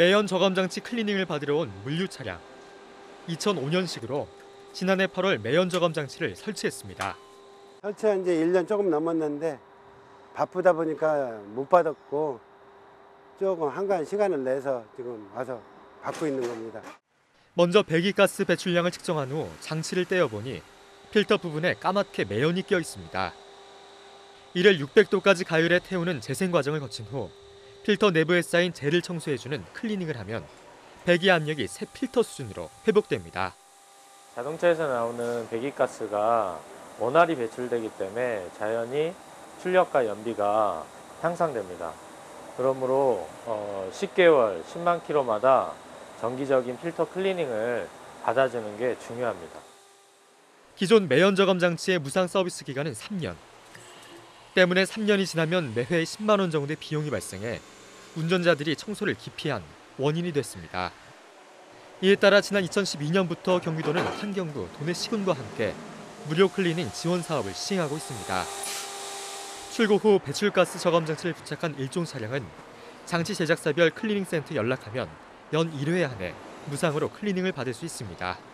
매연 저감장치 클리닝을 받으러 온 물류 차량. 2005년식으로 지난해 8월 매연 저감장치를 설치했습니다. 설치한 지 1년 조금 넘었는데 바쁘다 보니까 못 받았고 조금 한가한 시간을 내서 지금 와서 받고 있는 겁니다. 먼저 배기가스 배출량을 측정한 후 장치를 떼어보니 필터 부분에 까맣게 매연이 껴 있습니다. 이를 600도까지 가열해 태우는 재생 과정을 거친 후 필터 내부에 쌓인 젤을 청소해주는 클리닝을 하면 배기 압력이 새 필터 수준으로 회복됩니다. 자동차에서 나오는 배기가스가 원활히 배출되기 때문에 자연히 출력과 연비가 향상됩니다. 그러므로 10개월, 10만 킬로마다 정기적인 필터 클리닝을 받아주는 게 중요합니다. 기존 매연 저감 장치의 무상 서비스 기간은 3년. 때문에 3년이 지나면 매회 10만 원 정도의 비용이 발생해 운전자들이 청소를 기피한 원인이 됐습니다. 이에 따라 지난 2012년부터 경기도는 환경부, 도내시군과 함께 무료 클리닝 지원 사업을 시행하고 있습니다. 출고 후 배출가스 저감 장치를 부착한 일종 차량은 장치 제작사별 클리닝 센터에 연락하면 연 1회 안에 무상으로 클리닝을 받을 수 있습니다.